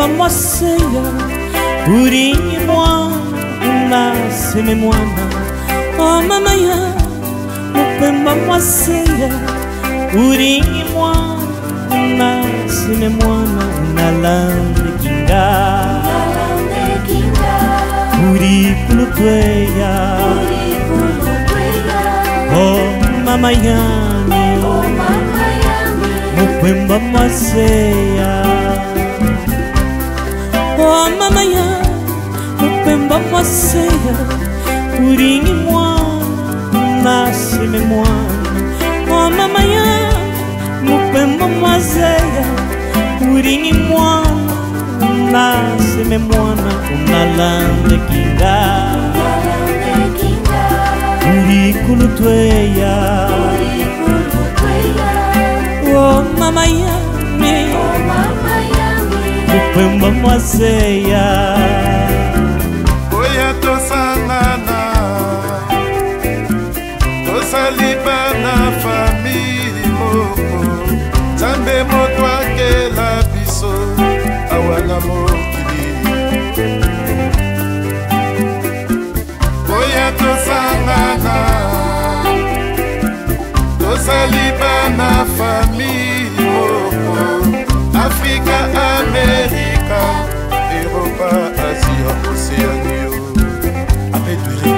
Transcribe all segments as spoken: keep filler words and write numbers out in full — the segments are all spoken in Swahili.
Muazeia, urinho mwana, nasce me mwana. Oh mamãe, mupemba Muazeia, urinho mwana, nasce me mwana. Nalande kinga, currículo tueia, oh mamãe, mupemba Muazeia. Oh mamãe, mupemba Muazeia, urinho mwana, nasce me mwana. Oh mamãe, mupemba Muazeia, urinho mwana, nasce me mwana. Unalande kinga, currículo tueia, oh mamãe, mupemba Muazeia. Oya tosangana, tosaliba na famille moko. Zambe moto akela biso awana mokili. Oya tosangana, tosaliba na famille moko. Afrika, Amerika, Europa, Asia, Oceania. Abel Duere.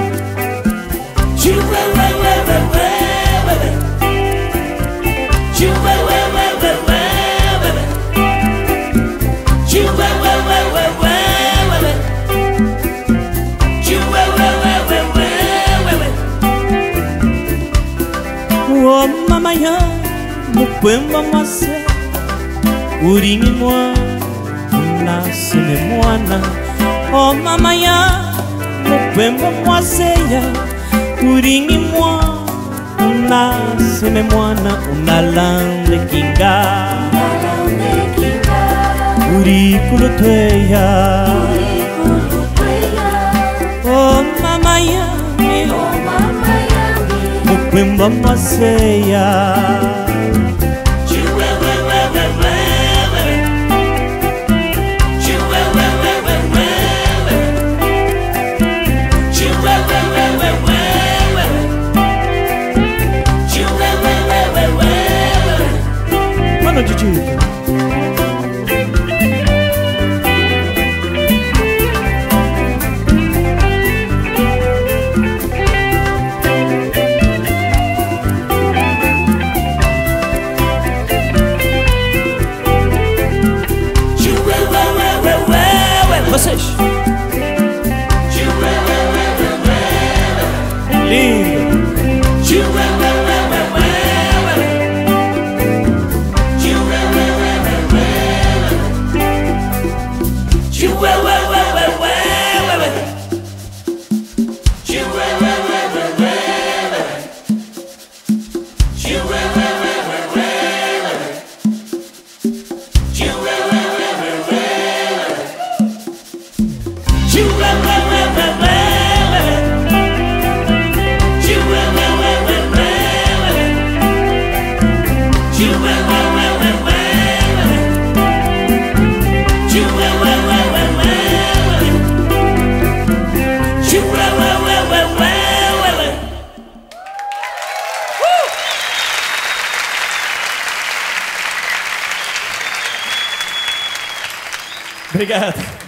Oh mamãe, mupemba Muazeia, urinho mwana, nasce me mwana. Oh mamãe, mupemba Muazeia, urinho mwana, nasce me mwana. Unalande kinga, currículo tueia, oh mamãe, mupemba Muazeia. Mano Didi. Vocês. Lindo. Obrigado.